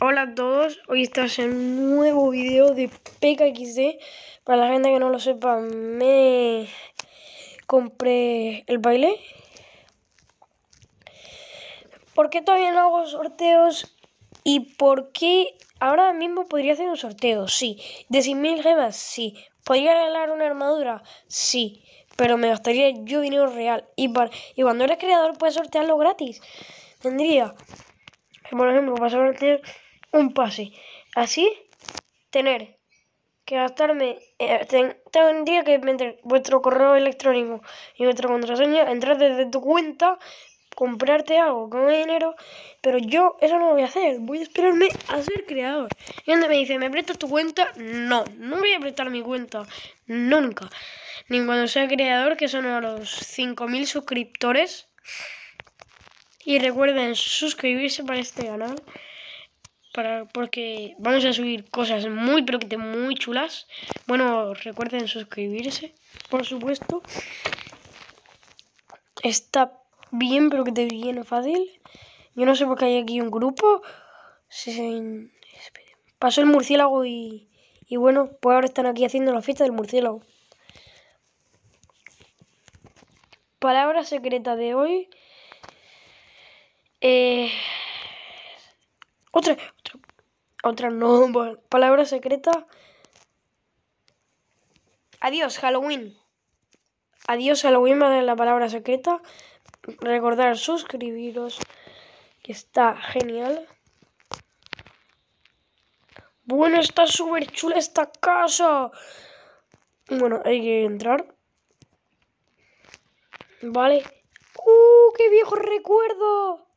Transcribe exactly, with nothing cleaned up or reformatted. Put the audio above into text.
Hola a todos, hoy estamos en un nuevo video de P K X D. Para la gente que no lo sepa, me compré el baile. ¿Por qué todavía no hago sorteos? ¿Y por qué ahora mismo podría hacer un sorteo? Sí. ¿De cien mil gemas? Sí. ¿Podría regalar una armadura? Sí. Pero me gastaría yo dinero real. Y, para, y cuando eres creador puedes sortearlo gratis. Tendría, por ejemplo, para sortear un pase así, tener que gastarme, eh, ten, tendría que meter vuestro correo electrónico y vuestra contraseña, entrar desde tu cuenta, comprarte algo con dinero, pero yo eso no lo voy a hacer, voy a esperarme a ser creador. Y donde me dice, ¿me prestas tu cuenta? No, no voy a prestar mi cuenta, nunca. Ni cuando sea creador, que son a los cinco mil suscriptores. Y recuerden suscribirse para este canal. Para, porque vamos a subir cosas muy pero que muy chulas. Bueno, recuerden suscribirse, por supuesto. Está bien, pero que te viene fácil. Yo no sé por qué hay aquí un grupo. Se... Pasó el murciélago y, y bueno, pues ahora están aquí haciendo la fiesta del murciélago. Palabra secreta de hoy. Eh... Otra, otra, otra no. Palabra secreta. Adiós, Halloween. Adiós, Halloween, vale la palabra secreta. Recordar suscribiros, que está genial. Bueno, está súper chula esta casa. Bueno, hay que entrar. Vale. ¡Uh, qué viejo recuerdo!